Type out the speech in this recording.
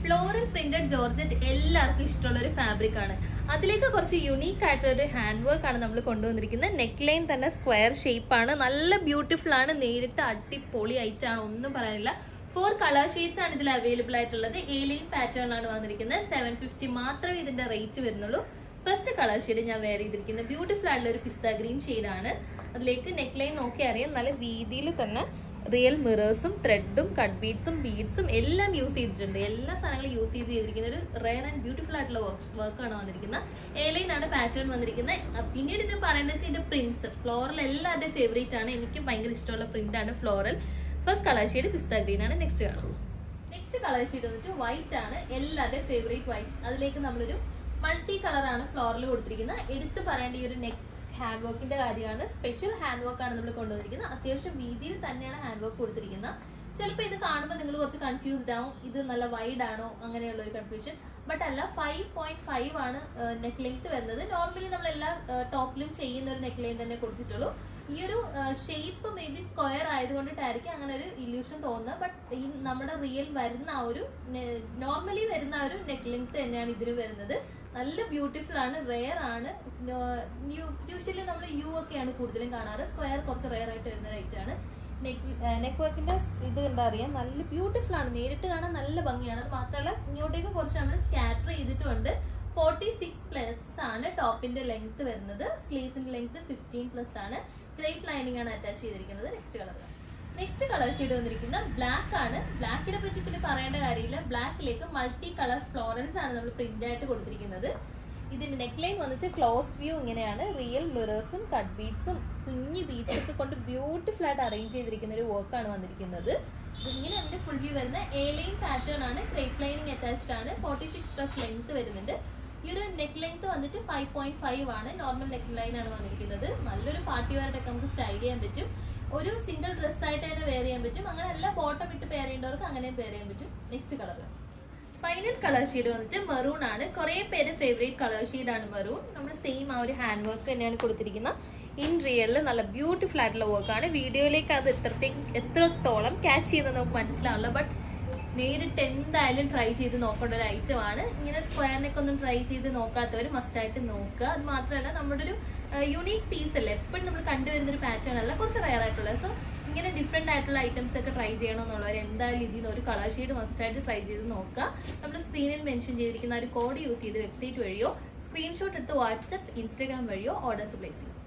Floral printed georgette എല്ലാവർക്കും ഇഷ്ടമുള്ള ഒരു ഫാബ്രിക് ആണ്. അതിലേക്ക് കുറച്ച് യുണീക്ക് ആയിട്ടുള്ള ഒരു ഹാൻഡ് വർക്ക് ആണ് നമ്മൾ കൊണ്ടുവന്നിരിക്കുന്നത്. നെക്ക് ലൈൻ തന്നെ സ്ക്വയർ ഷേപ്പ് ആണ്, നല്ല ബ്യൂട്ടിഫുൾ ആണ്, നേരിട്ട് അടിപൊളി ആയിട്ടാണ്, ഒന്നും പറയാനില്ല. 4 കളർ ഷെയ്ഡ്സ് ആണ് ഇതിൽ അവൈലബിൾ ആയിട്ടുള്ളത്. എ ലൈൻ പാറ്റേൺ ആണ് വന്നിരിക്കുന്നത്. 750 മാത്രമേ ഇതിന്റെ റേറ്റ് വരുന്നുള്ളൂ. ഫസ്റ്റ് കളർ ഷെയ്ഡ് ഞാൻ വെയർ ചെയ്തിരിക്കുന്നത് ബ്യൂട്ടിഫുൾ ആയിട്ടുള്ള ഒരു പിസ്ത ഗ്രീൻ ഷെയ്ഡാണ്. അതിലേക്ക് നെക്ക് ലൈൻ നോക്കി അറിയാം, നല്ല വീതിയിൽ തന്നെ റിയൽ മിറേഴ്സും ത്രെഡും കട്ട് ബീഡ്സും ബീഡ്സും എല്ലാം യൂസ് ചെയ്തിട്ടുണ്ട്. എല്ലാ സാധനങ്ങളും യൂസ് ചെയ്തിരിക്കുന്ന ഒരു റെയർ ആൻഡ് ബ്യൂട്ടിഫുൾ ആയിട്ടുള്ള വർക്കാണ് വന്നിരിക്കുന്നത്. എ ലൈൻ ആണ് പാറ്റേൺ വന്നിരിക്കുന്നത്. പിന്നീട് ഇത് പറയേണ്ടത് ഇതിന്റെ പ്രിന്റ്സ് ഫ്ലോറൽ എല്ലാവരുടെയും ഫേവറേറ്റ് ആണ്. എനിക്ക് ഭയങ്കര ഇഷ്ടമുള്ള പ്രിന്റ് ആണ് ഫ്ലോറൽ. ഫസ്റ്റ് കളർ ഷെയ്ഡ് പിസ്ത ഗ്രീൻ ആണ്. നെക്സ്റ്റ് കളർ ഷെയ്ഡ് വന്നിട്ട് വൈറ്റ് ആണ്, എല്ലാവരുടെയും ഫേവറേറ്റ് വൈറ്റ്. അതിലേക്ക് നമ്മളൊരു മൾട്ടി കളർ ആണ് ഫ്ലോറൽ കൊടുത്തിരിക്കുന്നത്. എടുത്ത് പറയേണ്ട ഈ ഒരു നെക്ക് ഹാൻഡ് വർക്കിന്റെ കാര്യമാണ്. സ്പെഷ്യൽ ഹാൻഡ് വർക്ക് ആണ് നമ്മൾ കൊണ്ടുവന്നിരിക്കുന്നത്. അത്യാവശ്യം വീതിയിൽ തന്നെയാണ് ഹാൻഡ് വർക്ക് കൊടുത്തിരിക്കുന്നത്. ചിലപ്പോൾ ഇത് കാണുമ്പോൾ നിങ്ങൾ കുറച്ച് കൺഫ്യൂസ്ഡ് ആവും, ഇത് നല്ല വൈഡ് ആണോ അങ്ങനെയുള്ള ഒരു കൺഫ്യൂഷൻ. ബട്ട് അല്ല, 5.5 ആണ് നെക്ക് ലെങ്ത് വരുന്നത്. നോർമലി നമ്മൾ എല്ലാ ടോപ്പിലും ചെയ്യുന്ന ഒരു നെക്ക് ലൈൻ തന്നെ കൊടുത്തിട്ടുള്ളൂ. ഈ ഒരു ഷേപ്പ് മേ ബി സ്ക്വയർ ആയതുകൊണ്ടിട്ടായിരിക്കും അങ്ങനെ ഒരു ഇല്യൂഷൻ തോന്നുന്നത്. ബട്ട് ഈ നമ്മുടെ റിയൽ വരുന്ന ആ ഒരു നോർമലി വരുന്ന ആ ഒരു നെക്ക് ലെങ്ത് തന്നെയാണ് ഇതിന് വരുന്നത്. നല്ല ബ്യൂട്ടിഫുൾ ആണ്, റെയർ ആണ്. യൂഷ്വലി നമ്മൾ യു ഒക്കെയാണ് കൂടുതലും കാണാറ്. സ്ക്വയർ കുറച്ച് റെയർ ആയിട്ട് വരുന്ന റൈറ്റ് ആണ്. നെക്ക് വർക്കിന്റെ ഇത് കണ്ടാ അറിയാം, നല്ല ബ്യൂട്ടിഫുൾ ആണ്, നേരിട്ട് കാണാൻ നല്ല ഭംഗിയാണ്. അത് മാത്രമല്ല ഇങ്ങോട്ടേക്ക് കുറച്ച് നമ്മൾ സ്കാറ്റർ ചെയ്തിട്ടുണ്ട്. 46+ ആണ് ടോപ്പിന്റെ ലെങ്ത് വരുന്നത്. സ്ലീവ്സിന്റെ ലെങ്ത് 15+ ആണ്. ക്രേപ്പ് ലൈനിങ് ആണ് അറ്റാച്ച് ചെയ്തിരിക്കുന്നത്. നെക്സ്റ്റ് കളർ ഷെയ്ഡ് വന്നിരിക്കുന്നത് ബ്ലാക്ക് ആണ്. ബ്ലാക്കിനെ പറ്റി പിന്നെ പറയേണ്ട കാര്യമില്ല. ബ്ലാക്കിലേക്ക് മൾട്ടി കളർ ഫ്ലോറൽസ് ആണ് നമ്മൾ പ്രിന്റ് ആയിട്ട് കൊടുത്തിരിക്കുന്നത്. ഇതിന്റെ നെക്ക് ലൈൻ വന്നിട്ട് ക്ലോസ് വ്യൂ ഇങ്ങനെയാണ്. റിയൽ മിറേഴ്സും കട്ട് ബീഡ്സും കുഞ്ഞു ബീഡ്സ് ഒക്കെ കൊണ്ട് ബ്യൂട്ടിഫുൾ ആയിട്ട് അറേഞ്ച് ചെയ്തിരിക്കുന്ന ഒരു വർക്കാണ് വന്നിരിക്കുന്നത്. ഇങ്ങനെ അതിന്റെ ഫുൾ വ്യൂ വരുന്ന എ ലൈൻ പാറ്റേൺ ആണ്. ക്രേപ്പ് ലൈനിങ് അറ്റാച്ച്ഡ് ആണ്. 46+ ലെങ്ത് വരുന്നുണ്ട്. ഈ ഒരു നെക്ക് ലെങ്ത് വന്നിട്ട് 5.5 ആണ്. നോർമൽ നെക്ക് ലൈൻ ആണ് വന്നിരിക്കുന്നത്. നല്ലൊരു പാർട്ടി വെയറായിട്ടൊക്കെ നമുക്ക് സ്റ്റൈൽ ചെയ്യാൻ പറ്റും. ഒരു സിംഗിൾ ഡ്രസ് ആയിട്ട് തന്നെ വെയർ ചെയ്യാൻ പറ്റും. അങ്ങനെ എല്ലാ ബോട്ടം ഇട്ട് പെയർ ചെയ്യേണ്ടവർക്ക് അങ്ങനെയും പെയർ ചെയ്യാൻ പറ്റും. Next colour final colour shade വന്നിട്ട് മെറൂൺ ആണ്. കുറെ പേര് ഫേവറേറ്റ് കളർ ഷെയ്ഡ് ആണ് മെറൂൺ. നമ്മൾ സെയിം ആ ഒരു ഹാൻഡ് വർക്ക് തന്നെയാണ് കൊടുത്തിരിക്കുന്നത്. ഇൻ റിയലിൽ നല്ല ബ്യൂട്ടിഫുൾ ആയിട്ടുള്ള വർക്കാണ്. വീഡിയോയിലേക്ക് അത് എത്രത്തോളം ക്യാച്ച് ചെയ്യുന്നത് നമുക്ക് മനസ്സിലാവില്ല. ബട്ട് നേരിട്ട് എന്തായാലും ട്രൈ ചെയ്ത് നോക്കേണ്ട ഒരു ഐറ്റം ആണ്. ഇങ്ങനെ സ്ക്വയറിനൊക്കെ ഒന്നും ട്രൈ ചെയ്ത് നോക്കാത്തവർ മസ്റ്റായിട്ട് നോക്കുക. അത് മാത്രമല്ല നമ്മുടെ ഒരു യുണീക്ക് പീസ് അല്ലേ, എപ്പോഴും നമ്മൾ കണ്ടുവരുന്ന ഒരു പാറ്റേൺ അല്ല, കുറച്ച് റയർ ആയിട്ടുള്ള. സോ ഇങ്ങനെ ഡിഫറെന്റ് ആയിട്ടുള്ള ഐറ്റംസ് ഒക്കെ ട്രൈ ചെയ്യണമെന്നുള്ളവർ എന്തായാലും ഇതിൽ നിന്ന് ഒരു കളർ ഷെയ്ഡ് മസ്റ്റായിട്ട് ട്രൈ ചെയ്ത് നോക്കുക. നമ്മൾ സ്ക്രീനിൽ മെൻഷൻ ചെയ്തിരിക്കുന്ന ഒരു കോഡ് യൂസ് ചെയ്ത് വെബ്സൈറ്റ് വഴിയോ സ്ക്രീൻഷോട്ട് എടുത്ത് വാട്സ്ആപ്പ് ഇൻസ്റ്റാഗ്രാം വഴിയോ ഓർഡേഴ്സ് പ്ലേസ് ചെയ്യും.